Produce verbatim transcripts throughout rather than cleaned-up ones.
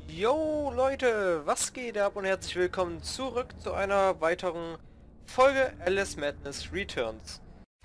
Yo Leute, was geht ab und herzlich willkommen zurück zu einer weiteren Folge Alice Madness Returns.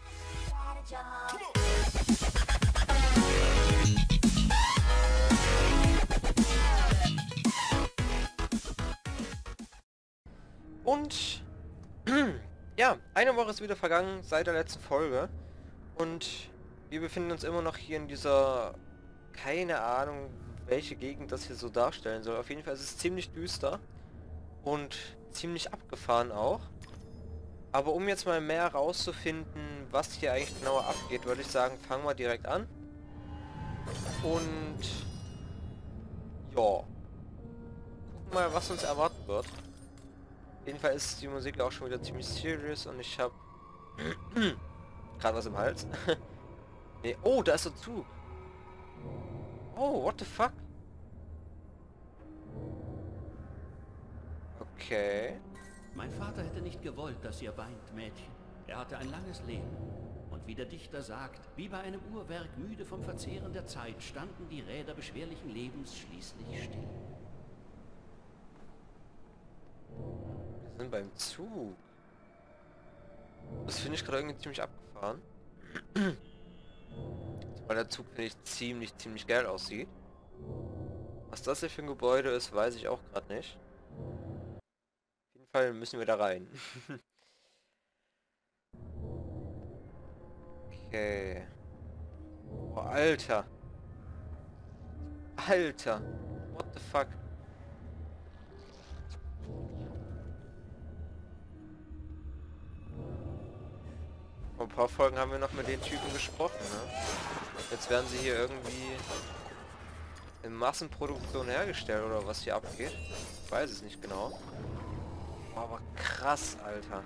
Und ja, eine Woche ist wieder vergangen seit der letzten Folge und wir befinden uns immer noch hier in dieser, keine Ahnung, welche Gegend das hier so darstellen soll. Auf jeden Fall ist es ziemlich düster und ziemlich abgefahren auch. Aber um jetzt mal mehr herauszufinden, was hier eigentlich genauer abgeht, würde ich sagen, fangen wir direkt an. Und ja, gucken mal, was uns erwarten wird. Auf jeden Fall ist die Musik auch schon wieder ziemlich serious und ich habe gerade was im Hals. Nee, oh, da ist der Zug. Oh, what the fuck? Okay. Mein Vater hätte nicht gewollt, dass ihr weint, Mädchen. Er hatte ein langes Leben. Und wie der Dichter sagt, wie bei einem Uhrwerk müde vom Verzehren der Zeit, standen die Räder beschwerlichen Lebens schließlich still. Wir sind beim Zug. Das finde ich gerade irgendwie ziemlich abgefahren. Weil der Zug, finde ich, ziemlich, ziemlich geil aussieht. Was das hier für ein Gebäude ist, weiß ich auch gerade nicht. Auf jeden Fall müssen wir da rein. Okay. Oh, Alter. Alter. What the fuck? Vor ein paar Folgen haben wir noch mit den Typen gesprochen, ne? Jetzt werden sie hier irgendwie in Massenproduktion hergestellt oder was hier abgeht. Ich weiß es nicht genau. Oh, aber krass, Alter.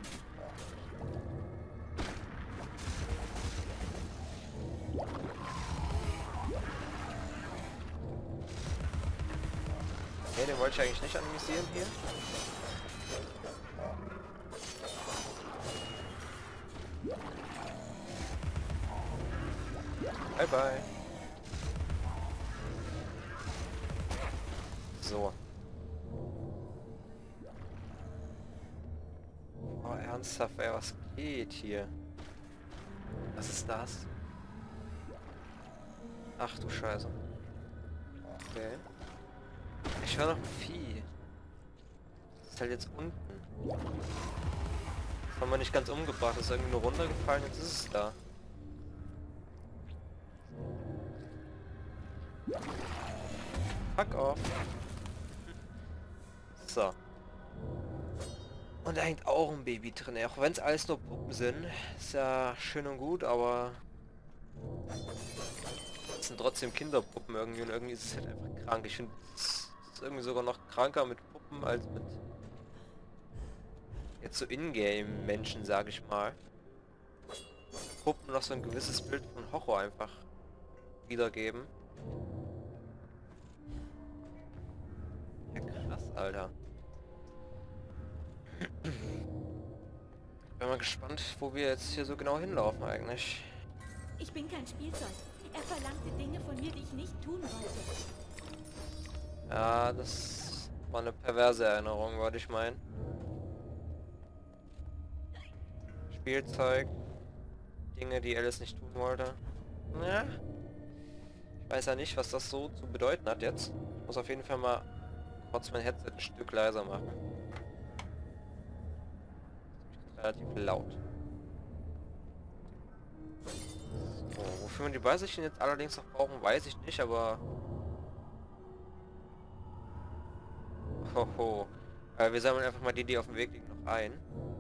Okay, den wollte ich eigentlich nicht anonymisieren hier. Bye bye. So. Oh, ernsthaft, ey, was geht hier? Was ist das? Ach du Scheiße. Okay. Ich höre noch ein Vieh. Das ist halt jetzt unten. Das haben wir nicht ganz umgebracht. Das ist irgendwie nur runtergefallen. Jetzt ist es da. Fuck off. So. Und da hängt auch ein Baby drin, auch wenn es alles nur Puppen sind. Ist ja schön und gut, aber es sind trotzdem Kinderpuppen irgendwie und irgendwie ist es halt einfach krank. Ich finde, es ist irgendwie sogar noch kranker mit Puppen als mit jetzt so Ingame-Menschen, sage ich mal. Puppen noch so ein gewisses Bild von Horror einfach wiedergeben. Ja, krass, Alter. Bin mal gespannt, wo wir jetzt hier so genau hinlaufen eigentlich. Ich bin kein Spielzeug. Er verlangte Dinge von mir, die ich nicht tun wollte. Ja, das war eine perverse Erinnerung, würde ich meinen. Spielzeug. Dinge, die Alice nicht tun wollte. Ja. Ich weiß ja nicht, was das so zu bedeuten hat jetzt. Ich muss auf jeden Fall mal kurz mein Headset ein Stück leiser machen. Relativ laut. So, wofür wir die Beisechen jetzt allerdings noch brauchen, weiß ich nicht, aber... Hoho. Äh, wir sammeln einfach mal die, die auf dem Weg liegen, noch ein.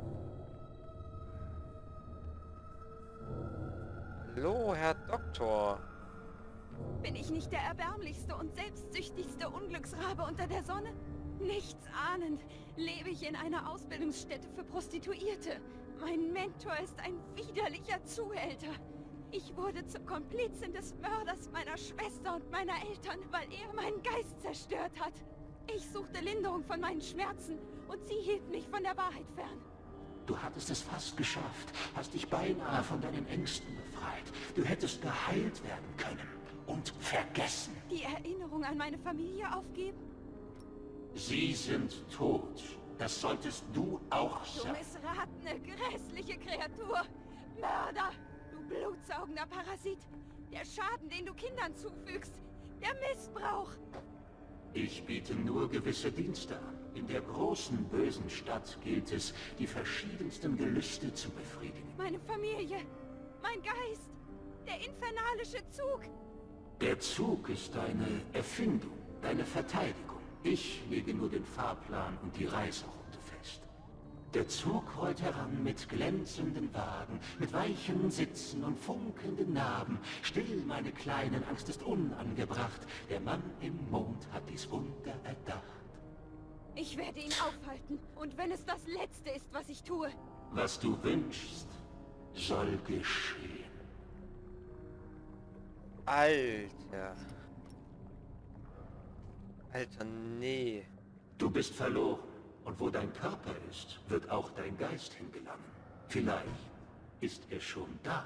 Hallo, Herr Doktor. Bin ich nicht der erbärmlichste und selbstsüchtigste Unglücksrabe unter der Sonne? Nichts ahnend lebe ich in einer Ausbildungsstätte für Prostituierte. Mein Mentor ist ein widerlicher Zuhälter. Ich wurde zur Komplizin des Mörders meiner Schwester und meiner Eltern, weil er meinen Geist zerstört hat. Ich suchte Linderung von meinen Schmerzen und sie hielt mich von der Wahrheit fern. Du hattest es fast geschafft, hast dich beinahe von deinen Ängsten befreit. Du hättest geheilt werden können und vergessen. Die Erinnerung an meine Familie aufgeben? Sie sind tot. Das solltest du auch Du sein. missratene, grässliche Kreatur! Mörder! Du blutsaugender Parasit! Der Schaden, den du Kindern zufügst! Der Missbrauch! Ich biete nur gewisse Dienste an. In der großen, bösen Stadt gilt es, die verschiedensten Gelüste zu befriedigen. Meine Familie! Mein Geist! Der infernalische Zug! Der Zug ist deine Erfindung, deine Verteidigung. Ich lege nur den Fahrplan und die Reiseroute fest. Der Zug rollt heran mit glänzenden Wagen, mit weichen Sitzen und funkelnden Narben. Still, meine Kleinen, Angst ist unangebracht. Der Mann im Mond hat dies Wunder erdacht. Ich werde ihn aufhalten. Und wenn es das Letzte ist, was ich tue. Was du wünschst, soll geschehen. Alter. Alter, nee. Du bist verloren. Und wo dein Körper ist, wird auch dein Geist hingelangen. Vielleicht ist er schon da.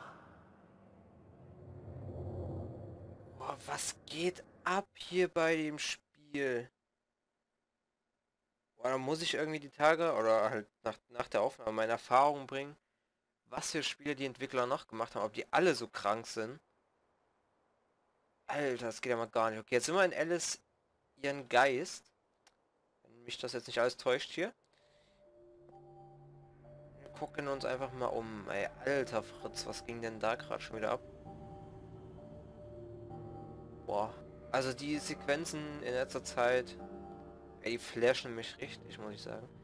Boah, was geht ab hier bei dem Spiel? Boah, da muss ich irgendwie die Tage oder halt nach, nach der Aufnahme meine Erfahrungen bringen, was für Spiele die Entwickler noch gemacht haben, ob die alle so krank sind. Alter, das geht ja mal gar nicht. Okay, jetzt sind wir in Alice ihren Geist. Wenn mich das jetzt nicht alles täuscht hier. Wir gucken uns einfach mal um. Ey, alter Fritz, was ging denn da gerade schon wieder ab? Boah. Also die Sequenzen in letzter Zeit, ey, die flashen mich richtig, muss ich sagen.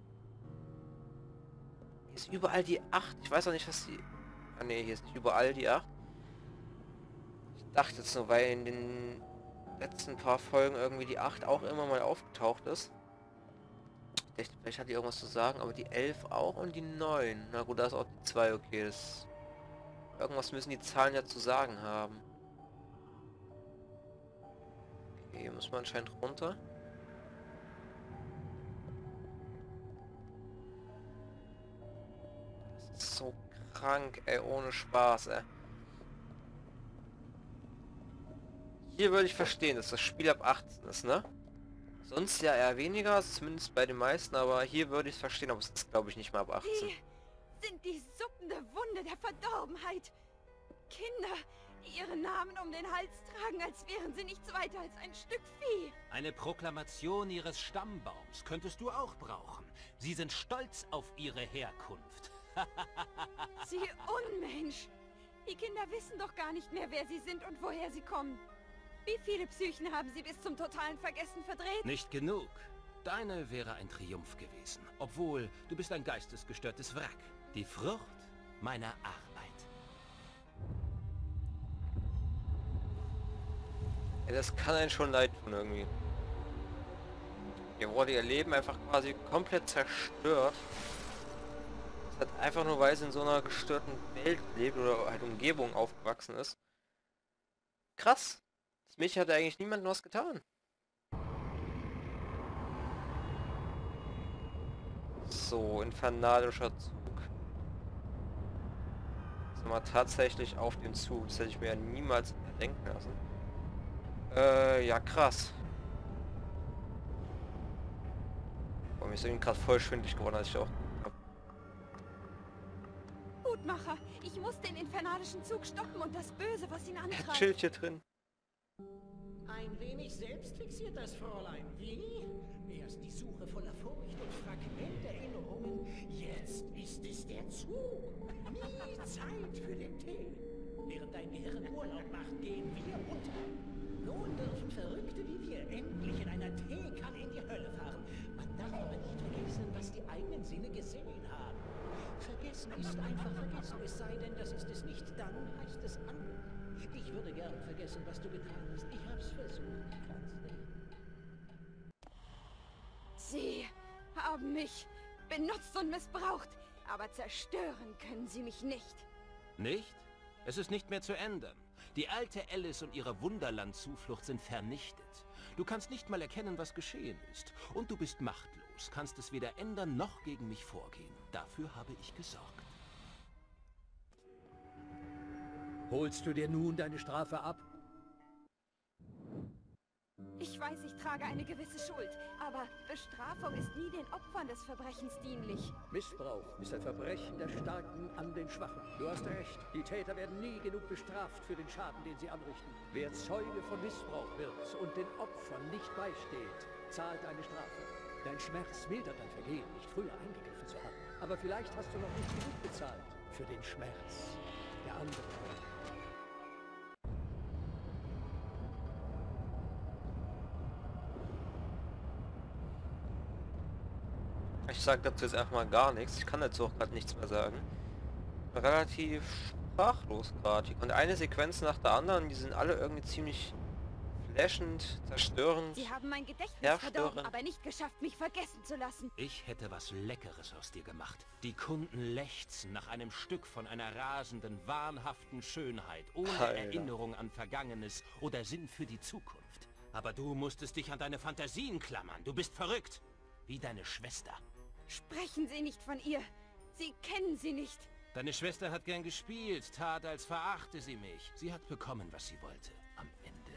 Hier ist überall die acht. Ich weiß auch nicht, was die... Ah ne, hier ist nicht überall die acht. Ich dachte jetzt nur, weil in den letzten paar Folgen irgendwie die acht auch immer mal aufgetaucht ist. Ich dachte, vielleicht hat die irgendwas zu sagen, aber die elf auch und die neun. Na gut, da ist auch die zwei, okay. Das... Irgendwas müssen die Zahlen ja zu sagen haben. Okay, hier muss man anscheinend runter. Das ist so krank, ey, ohne Spaß, ey. Hier würde ich verstehen, dass das Spiel ab achtzehn ist, ne? Sonst ja eher weniger, zumindest bei den meisten, aber hier würde ich es verstehen, aber es ist, glaube ich, nicht mal ab achtzehn. Sie sind die suppende Wunde der Verdorbenheit. Kinder, die ihre Namen um den Hals tragen, als wären sie nichts weiter als ein Stück Vieh. Eine Proklamation ihres Stammbaums könntest du auch brauchen. Sie sind stolz auf ihre Herkunft. Sie Unmensch! Die Kinder wissen doch gar nicht mehr, wer sie sind und woher sie kommen. Wie viele Psychen haben sie bis zum totalen Vergessen verdreht? Nicht genug. Deine wäre ein Triumph gewesen. Obwohl, du bist ein geistesgestörtes Wrack. Die Frucht meiner Arbeit. Ja, das kann einen schon leid tun irgendwie. Hier wurde ihr Leben einfach quasi komplett zerstört. Das hat einfach nur, weil sie in so einer gestörten Welt lebt oder halt Umgebung aufgewachsen ist. Krass. Das Mädchen hat eigentlich niemandem was getan. So, infernalischer Zug. Sind wir tatsächlich auf den Zug. Das hätte ich mir ja niemals denken lassen. Äh, ja krass. Boah, mir ist irgendwie gerade voll schwindelig geworden, als ich auch... Hutmacher, ich muss den infernalischen Zug stoppen und das Böse, was ihn Er antreibt. chillt hier drin. Ein wenig selbstfixiert, das Fräulein. Wie? Erst die Suche voller Furcht und Fragmenterinnerungen. Jetzt ist es der Zug. Nie Zeit für den Tee. Während dein Gehirn Urlaub macht, gehen wir unter. Nun dürfen Verrückte wie wir endlich in einer Teekanne in die Hölle fahren. Man darf aber nicht vergessen, was die eigenen Sinne gesehen haben. Vergessen ist einfach vergessen, es sei denn, das ist es nicht, dann heißt es anders. Ich würde gern vergessen, was du getan hast. Ich hab's versucht, Katze. Sie haben mich benutzt und missbraucht, aber zerstören können sie mich nicht. Nicht? Es ist nicht mehr zu ändern. Die alte Alice und ihre Wunderland-Zuflucht sind vernichtet. Du kannst nicht mal erkennen, was geschehen ist. Und du bist machtlos, kannst es weder ändern noch gegen mich vorgehen. Dafür habe ich gesorgt. Holst du dir nun deine Strafe ab? Ich weiß, ich trage eine gewisse Schuld, aber Bestrafung ist nie den Opfern des Verbrechens dienlich. Missbrauch ist ein Verbrechen der Starken an den Schwachen. Du hast recht, die Täter werden nie genug bestraft für den Schaden, den sie anrichten. Wer Zeuge von Missbrauch wird und den Opfern nicht beisteht, zahlt eine Strafe. Dein Schmerz mildert dein Vergehen, nicht früher eingegriffen zu haben. Aber vielleicht hast du noch nicht genug bezahlt für den Schmerz der anderen. Ich sage dazu jetzt einfach mal gar nichts. Ich kann dazu auch gerade nichts mehr sagen. Relativ sprachlos gerade. Und eine Sequenz nach der anderen, die sind alle irgendwie ziemlich flashend, zerstörend. Sie haben mein Gedächtnis verdorben, aber nicht geschafft, mich vergessen zu lassen. Ich hätte was Leckeres aus dir gemacht. Die Kunden lechzen nach einem Stück von einer rasenden, wahnhaften Schönheit, ohne Alter. Erinnerung an Vergangenes oder Sinn für die Zukunft. Aber du musstest dich an deine Fantasien klammern. Du bist verrückt. Wie deine Schwester. Sprechen Sie nicht von ihr. Sie kennen sie nicht. Deine Schwester hat gern gespielt, tat, als verachte sie mich. Sie hat bekommen, was sie wollte. Am Ende.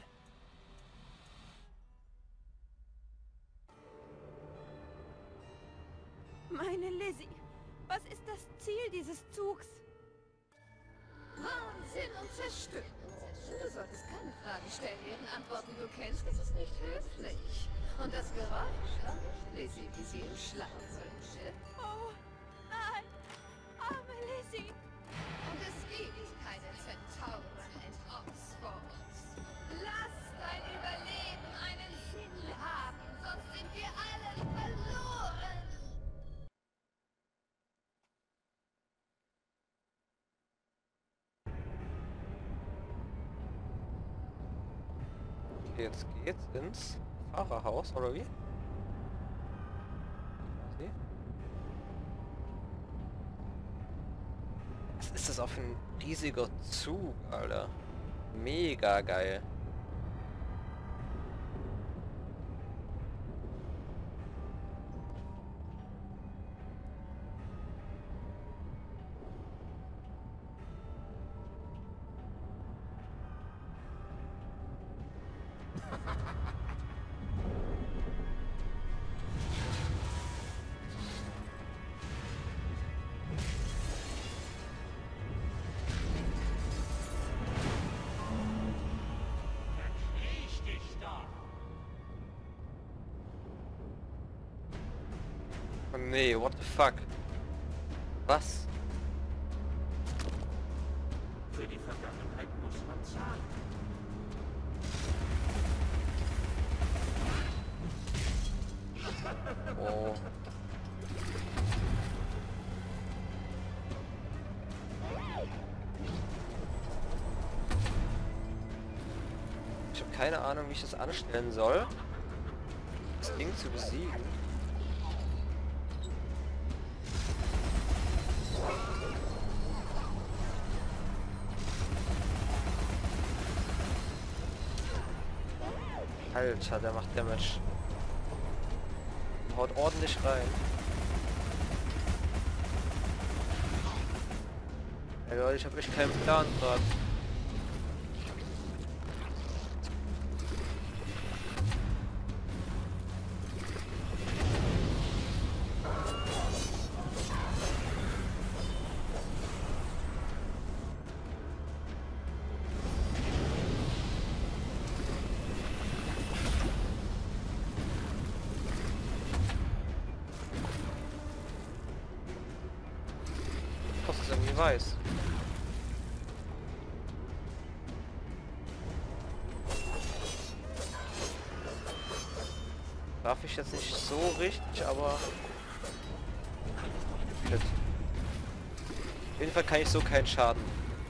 Meine Lizzie, was ist das Ziel dieses Zugs? Wahnsinn und Zerstörung. Du solltest keine Fragen stellen, deren Antworten du kennst. Das ist nicht höflich. Und das Geräusch, Lizzie, wie sie im Schlaf wünschte. Oh, nein, arme Lizzie. Und es gibt keine Zentauren in Oxford. Lass dein Überleben einen Sinn haben, sonst sind wir alle verloren. Okay, jetzt geht's ins Fahrerhaus, oder wie? Okay. Was ist das auch für ein riesiger Zug, Alter? Mega geil. Oh nee, what the fuck? Was? Für die Vergangenheit muss man zahlen. Oh. Ich habe keine Ahnung, wie ich das anstellen soll, das Ding zu besiegen. Alter, der macht Damage. Haut ordentlich rein. Ey Leute, ich hab echt keinen Plan gerade. Das ist irgendwie weiß. Darf ich jetzt nicht so richtig, aber... Shit. Auf jeden Fall kann ich so keinen Schaden.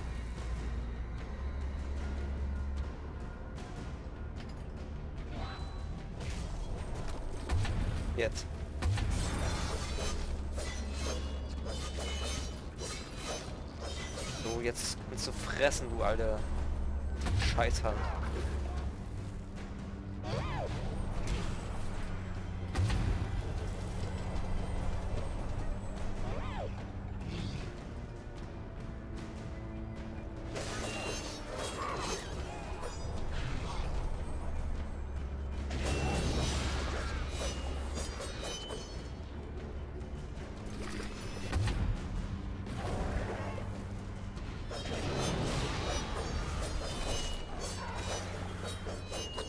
Jetzt. So, jetzt willst du fressen, du alte Scheißhand.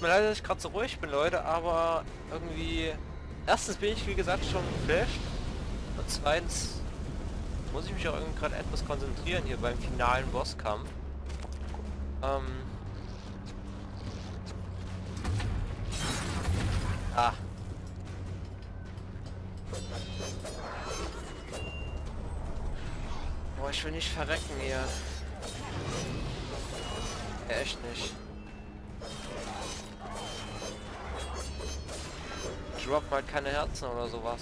mir leid, dass ich gerade so ruhig bin, Leute, aber irgendwie... Erstens bin ich, wie gesagt, schon geflasht. Und zweitens muss ich mich auch irgendwie gerade etwas konzentrieren hier beim finalen Bosskampf. Ähm... Ah. Boah, ich will nicht verrecken hier. Ja, echt nicht. Drop halt keine Herzen oder sowas.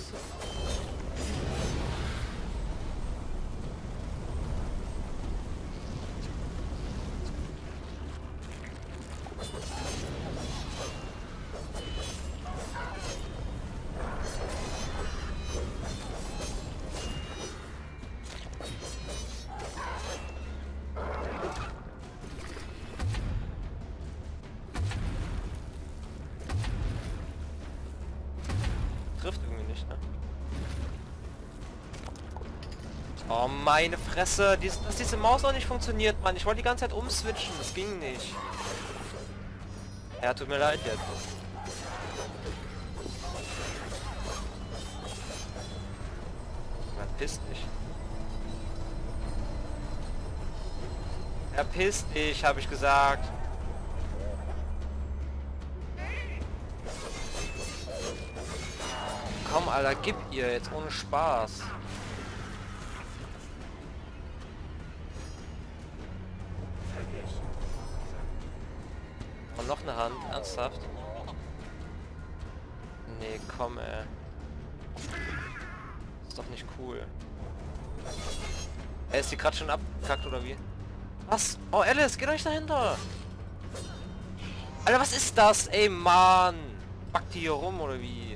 Trifft irgendwie nicht, ne? Oh, meine Fresse. Dies, dass diese Maus auch nicht funktioniert, Mann. Ich wollte die ganze Zeit umswitchen. Das ging nicht. Ja, tut mir leid jetzt. Verpiss dich. Verpiss dich, habe ich gesagt. Komm, Alter, gib ihr jetzt ohne Spaß. Und noch eine Hand, ernsthaft? Nee, komm, ey. Ist doch nicht cool. Ey, ist die gerade schon abgekackt oder wie? Was? Oh, Alice, geh doch nicht dahinter! Alter, was ist das? Ey, Mann! Backt die hier rum oder wie?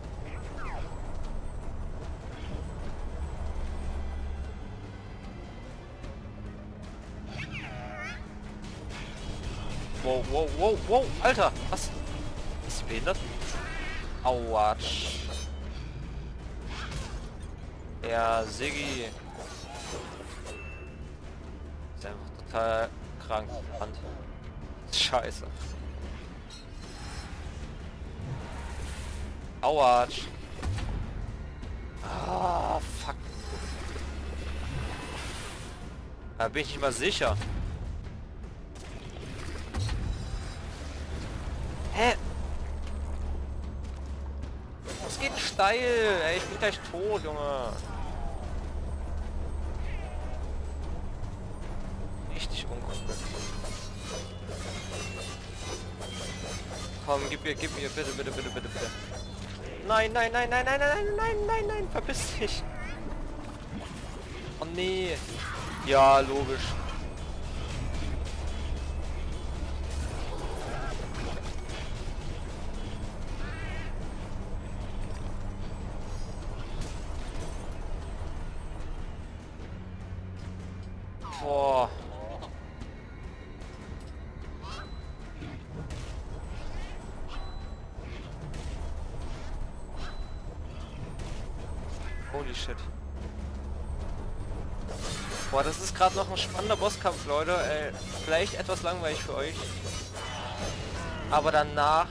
Wow, wow, wow, wow, Alter, was? Ist sie behindert? Autsch. Ja, Siggi. Ist einfach total krank. Hand. Scheiße. Autsch. Ah, fuck. Da bin ich nicht mal sicher. Hä? Es geht steil. Ey, ich bin gleich tot, Junge. Richtig uncool. Komm, gib mir, gib mir, bitte, bitte, bitte, bitte, bitte. Nein, nein, nein, nein, nein, nein, nein, nein, nein, nein, verpiss dich. Oh nee. Ja, logisch. Boah. Holy shit. Boah, das ist gerade noch ein spannender Bosskampf, Leute. Ey, vielleicht etwas langweilig für euch. Aber danach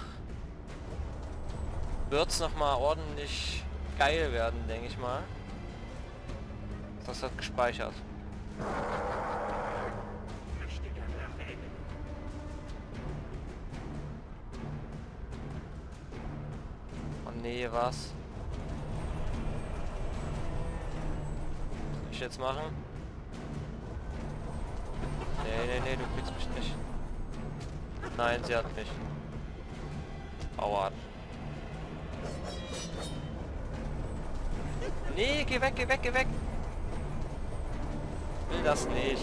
wird es nochmal ordentlich geil werden, denke ich mal. Das hat gespeichert. Oh nee, was? Was soll ich jetzt machen? Nee, nee, nee, du kriegst mich nicht. Nein, sie hat mich. Aua. Nee, geh weg, geh weg, geh weg. Will das nicht.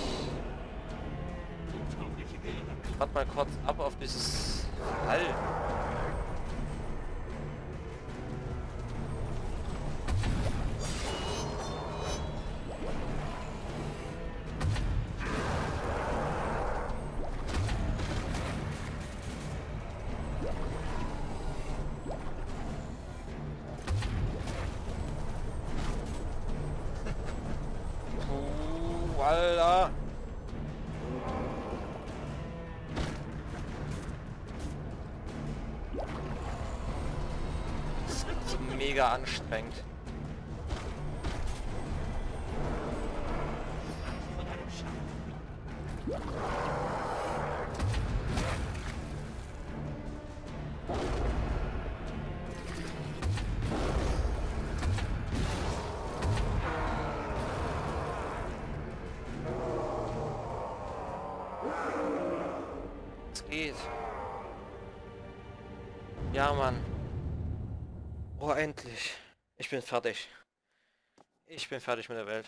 Warte mal kurz ab auf dieses Fall. Alter. so mega anstrengend. Es geht. Ja, Mann. Oh, endlich. Ich bin fertig. Ich bin fertig mit der Welt.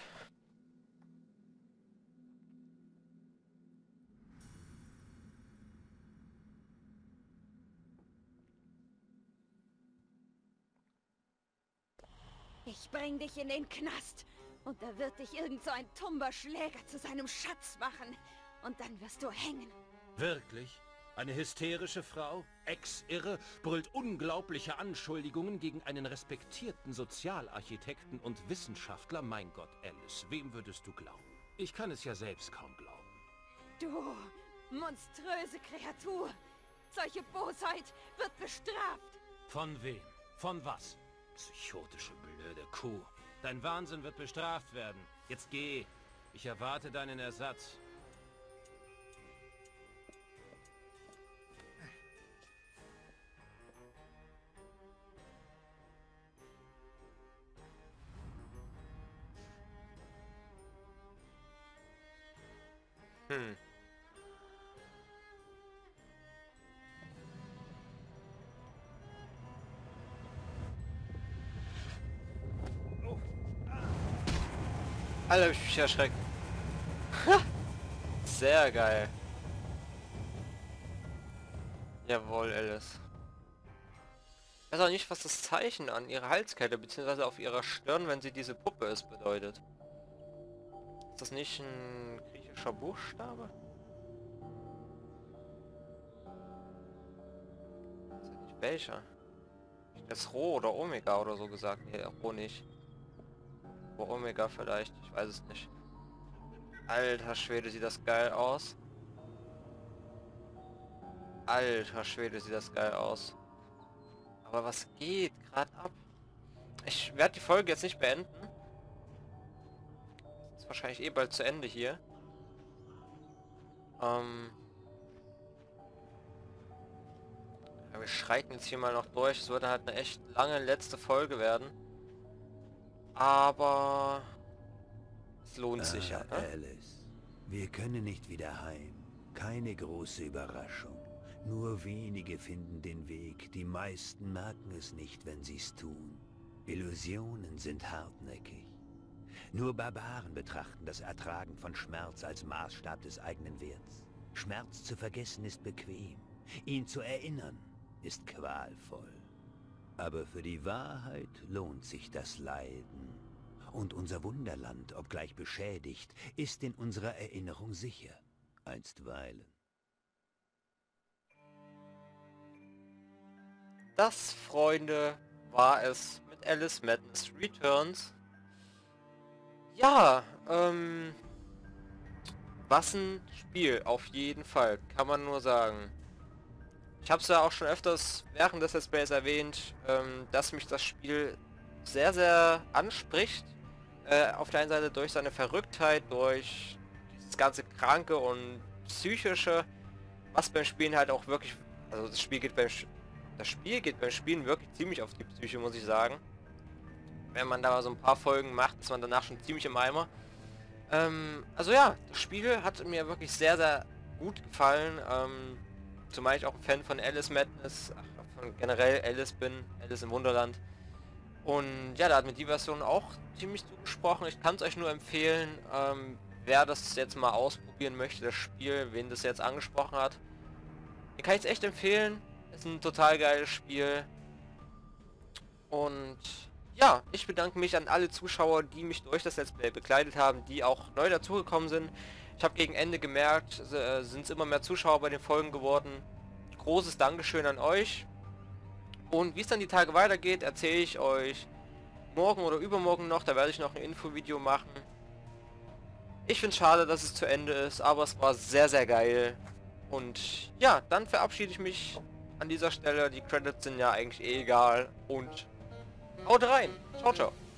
Ich bring dich in den Knast. Und da wird dich irgend so ein tumber Schläger zu seinem Schatz machen. Und dann wirst du hängen. Wirklich? Eine hysterische Frau, ex-irre, brüllt unglaubliche Anschuldigungen gegen einen respektierten Sozialarchitekten und Wissenschaftler. Mein Gott, Alice, wem würdest du glauben? Ich kann es ja selbst kaum glauben. Du monströse Kreatur. Solche Bosheit wird bestraft. Von wem? Von was? Psychotische, blöde Kuh. Dein Wahnsinn wird bestraft werden. Jetzt geh. Ich erwarte deinen Ersatz. Hm. Alter, hab ich mich erschreckt. Sehr geil. Jawohl, Alice. Ich weiß auch nicht, was das Zeichen an ihrer Halskette bzw. auf ihrer Stirn, wenn sie diese Puppe ist, bedeutet. Ist das nicht ein griechischer Buchstabe? Ist das nicht welcher? Das Rho oder Omega oder so gesagt. Nee, Rho nicht. Rho Omega vielleicht, ich weiß es nicht. Alter Schwede, sieht das geil aus. Alter Schwede, sieht das geil aus. Aber was geht gerade ab? Ich werde die Folge jetzt nicht beenden. Ist wahrscheinlich eh bald zu Ende hier. Ähm ja, wir schreiten jetzt hier mal noch durch. Es würde halt eine echt lange letzte Folge werden. Aber es lohnt sich ja, Ah, ne? Alice, wir können nicht wieder heim. Keine große Überraschung. Nur wenige finden den Weg. Die meisten merken es nicht, wenn sie es tun. Illusionen sind hartnäckig. Nur Barbaren betrachten das Ertragen von Schmerz als Maßstab des eigenen Werts. Schmerz zu vergessen ist bequem. Ihn zu erinnern ist qualvoll. Aber für die Wahrheit lohnt sich das Leiden. Und unser Wunderland, obgleich beschädigt, ist in unserer Erinnerung sicher. Einstweilen. Das, Freunde, war es mit Alice Madness Returns. Ja, ähm... was ein Spiel, auf jeden Fall, kann man nur sagen. Ich habe es ja auch schon öfters während des Let's Plays erwähnt, ähm, dass mich das Spiel sehr, sehr anspricht. Äh, auf der einen Seite durch seine Verrücktheit, durch dieses ganze Kranke und Psychische, was beim Spielen halt auch wirklich... Also das Spiel geht beim... Das Spiel geht beim Spielen wirklich ziemlich auf die Psyche, muss ich sagen. Wenn man da so ein paar Folgen macht, ist man danach schon ziemlich im Eimer. Ähm, also ja, das Spiel hat mir wirklich sehr, sehr gut gefallen. Ähm, zumal ich auch ein Fan von Alice Madness, ach, von generell Alice bin, Alice im Wunderland. Und ja, da hat mir die Version auch ziemlich zugesprochen. Ich kann es euch nur empfehlen, ähm, wer das jetzt mal ausprobieren möchte, das Spiel, wen das jetzt angesprochen hat. Den kann ich es echt empfehlen. Ist ein total geiles Spiel. Und ja, ich bedanke mich an alle Zuschauer, die mich durch das Let's Play begleitet haben, die auch neu dazugekommen sind. Ich habe gegen Ende gemerkt, äh, sind es immer mehr Zuschauer bei den Folgen geworden. Großes Dankeschön an euch. Und wie es dann die Tage weitergeht, erzähle ich euch morgen oder übermorgen noch. Da werde ich noch ein Infovideo machen. Ich finde es schade, dass es zu Ende ist, aber es war sehr, sehr geil. Und ja, dann verabschiede ich mich an dieser Stelle. Die Credits sind ja eigentlich eh egal. Und Haut rein. Ciao, ciao.